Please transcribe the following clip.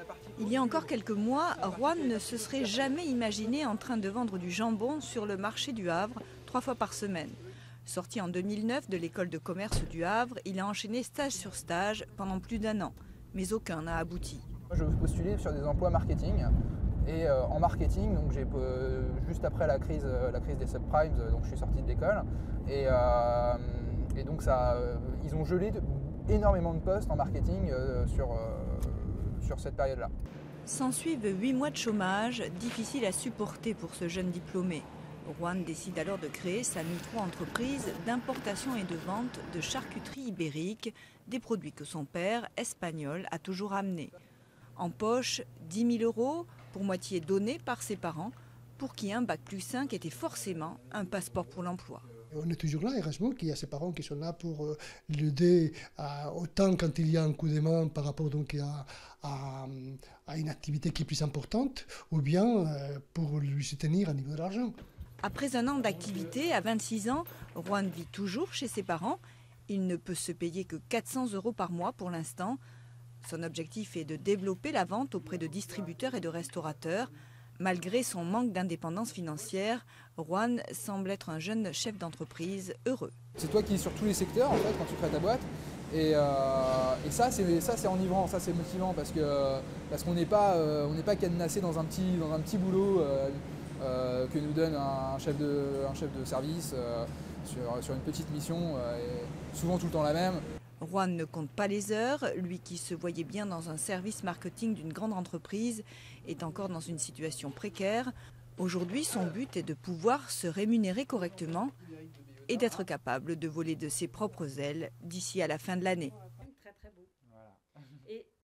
Il y a encore quelques mois, Juan ne se serait jamais imaginé en train de vendre du jambon sur le marché du Havre 3 fois par semaine. Sorti en 2009 de l'école de commerce du Havre, il a enchaîné stage sur stage pendant plus d'1 an, mais aucun n'a abouti. Je postulais sur des emplois marketing et en marketing, donc juste après la crise des subprimes, donc je suis sorti de l'école et donc ils ont gelé énormément de postes en marketing sur cette période-là. S'ensuivent 8 mois de chômage, difficile à supporter pour ce jeune diplômé. Juan décide alors de créer sa micro-entreprise d'importation et de vente de charcuterie ibérique, des produits que son père, espagnol, a toujours amenés. En poche, 10 000 €, pour moitié donnés par ses parents, pour qui un bac+5 était forcément un passeport pour l'emploi. On est toujours là, heureusement qu'il y a ses parents qui sont là pour l'aider, autant quand il y a un coup de main par rapport donc à une activité qui est plus importante, ou bien pour lui soutenir à niveau de l'argent. Après 1 an d'activité, à 26 ans, Juan vit toujours chez ses parents. Il ne peut se payer que 400 € par mois pour l'instant. Son objectif est de développer la vente auprès de distributeurs et de restaurateurs. Malgré son manque d'indépendance financière, Juan semble être un jeune chef d'entreprise heureux. C'est toi qui es sur tous les secteurs en fait quand tu crées ta boîte et ça c'est enivrant, ça c'est motivant parce qu'on n'est pas cadenassé dans un petit boulot que nous donne un chef de service sur une petite mission, et souvent tout le temps la même. Juan ne compte pas les heures, lui qui se voyait bien dans un service marketing d'une grande entreprise est encore dans une situation précaire. Aujourd'hui, son but est de pouvoir se rémunérer correctement et d'être capable de voler de ses propres ailes d'ici à la fin de l'année.